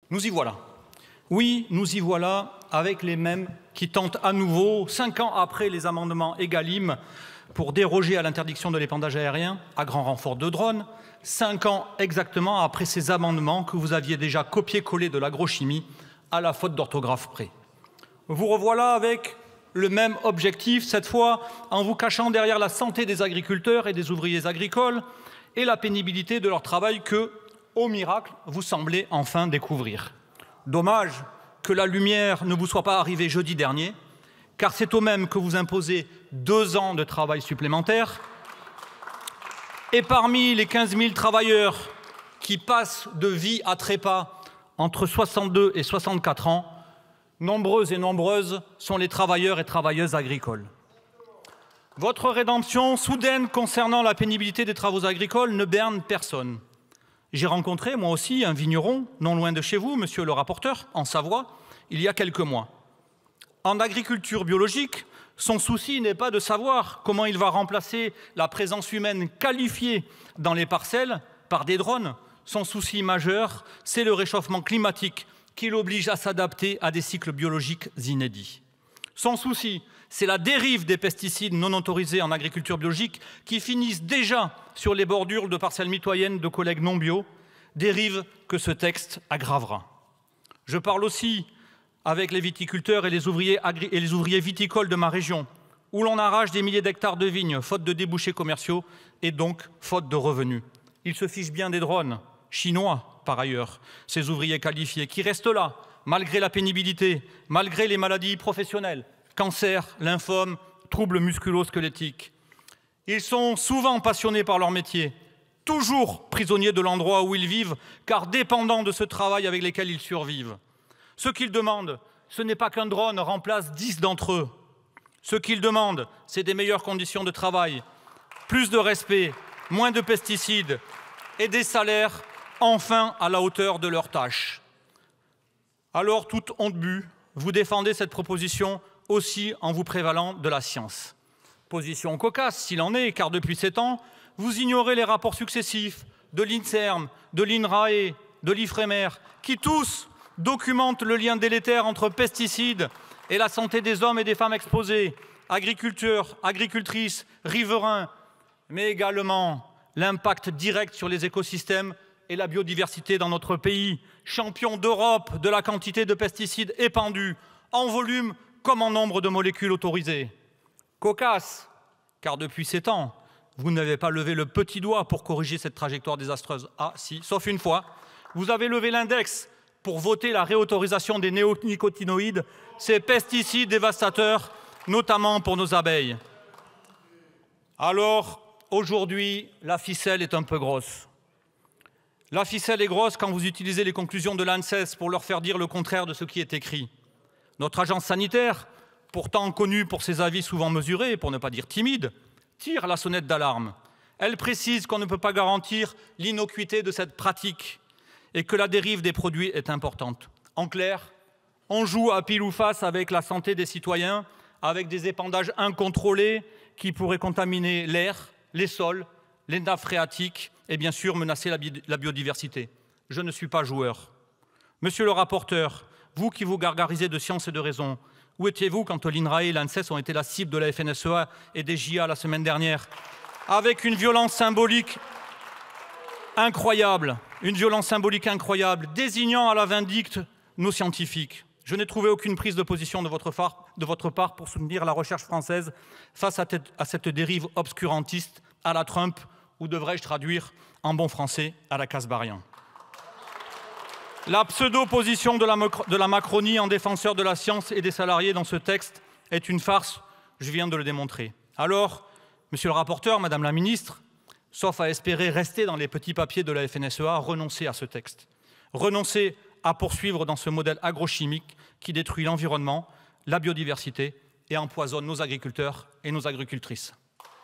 Nous y voilà. Oui, nous y voilà avec les mêmes qui tentent à nouveau, 5 ans après les amendements Egalim, pour déroger à l'interdiction de l'épandage aérien à grand renfort de drones, 5 ans exactement après ces amendements que vous aviez déjà copié-collé de l'agrochimie à la faute d'orthographe près. Vous revoilà avec le même objectif, cette fois en vous cachant derrière la santé des agriculteurs et des ouvriers agricoles et la pénibilité de leur travail que, au miracle, vous semblez enfin découvrir. Dommage que la lumière ne vous soit pas arrivée jeudi dernier, car c'est au même que vous imposez 2 ans de travail supplémentaire. Et parmi les 15 000 travailleurs qui passent de vie à trépas entre 62 et 64 ans, nombreuses et nombreuses sont les travailleurs et travailleuses agricoles. Votre rédemption soudaine concernant la pénibilité des travaux agricoles ne berne personne. J'ai rencontré, moi aussi, un vigneron, non loin de chez vous, monsieur le rapporteur, en Savoie, il y a quelques mois. En agriculture biologique, son souci n'est pas de savoir comment il va remplacer la présence humaine qualifiée dans les parcelles par des drones. Son souci majeur, c'est le réchauffement climatique qui l'oblige à s'adapter à des cycles biologiques inédits. Son souci, c'est la dérive des pesticides non autorisés en agriculture biologique qui finissent déjà sur les bordures de parcelles mitoyennes de collègues non bio, dérive que ce texte aggravera. Je parle aussi avec les viticulteurs et les ouvriers viticoles de ma région, où l'on arrache des milliers d'hectares de vignes, faute de débouchés commerciaux et donc faute de revenus. Ils se fichent bien des drones, chinois par ailleurs, ces ouvriers qualifiés, qui restent là, malgré la pénibilité, malgré les maladies professionnelles, cancer, lymphome, troubles musculo-squelettiques. Ils sont souvent passionnés par leur métier, toujours prisonniers de l'endroit où ils vivent, car dépendants de ce travail avec lequel ils survivent. Ce qu'ils demandent, ce n'est pas qu'un drone remplace 10 d'entre eux. Ce qu'ils demandent, c'est des meilleures conditions de travail, plus de respect, moins de pesticides et des salaires enfin à la hauteur de leurs tâches. Alors, toute honte bue, vous défendez cette proposition aussi en vous prévalant de la science. Position cocasse, s'il en est, car depuis 7 ans, vous ignorez les rapports successifs de l'INSERM, de l'INRAE, de l'IFREMER, qui tous documentent le lien délétère entre pesticides et la santé des hommes et des femmes exposés, agriculteurs, agricultrices, riverains, mais également l'impact direct sur les écosystèmes et la biodiversité dans notre pays, champion d'Europe de la quantité de pesticides épandus, en volume comme en nombre de molécules autorisées. Cocasse, car depuis 7 ans, vous n'avez pas levé le petit doigt pour corriger cette trajectoire désastreuse. Ah si, sauf une fois, vous avez levé l'index pour voter la réautorisation des néonicotinoïdes, ces pesticides dévastateurs, notamment pour nos abeilles. Alors, aujourd'hui, la ficelle est un peu grosse. La ficelle est grosse quand vous utilisez les conclusions de l'ANSES pour leur faire dire le contraire de ce qui est écrit. Notre agence sanitaire, pourtant connue pour ses avis souvent mesurés, pour ne pas dire timides, tire la sonnette d'alarme. Elle précise qu'on ne peut pas garantir l'innocuité de cette pratique et que la dérive des produits est importante. En clair, on joue à pile ou face avec la santé des citoyens, avec des épandages incontrôlés qui pourraient contaminer l'air, les sols, les nappes phréatiques et bien sûr menacer la biodiversité. Je ne suis pas joueur. Monsieur le rapporteur, vous qui vous gargarisez de science et de raison, où étiez-vous quand l'INRAE et l'ANSES ont été la cible de la FNSEA et des JA la semaine dernière, avec une violence symbolique incroyable, désignant à la vindicte nos scientifiques. Je n'ai trouvé aucune prise de position de votre part pour soutenir la recherche française face à cette dérive obscurantiste à la Trump, ou devrais-je traduire en bon français à la Kasbarian. La pseudo-position de la Macronie en défenseur de la science et des salariés dans ce texte est une farce, je viens de le démontrer. Alors, monsieur le rapporteur, madame la ministre, sauf à espérer rester dans les petits papiers de la FNSEA, renoncez à ce texte. Renoncez à poursuivre dans ce modèle agrochimique qui détruit l'environnement, la biodiversité et empoisonne nos agriculteurs et nos agricultrices.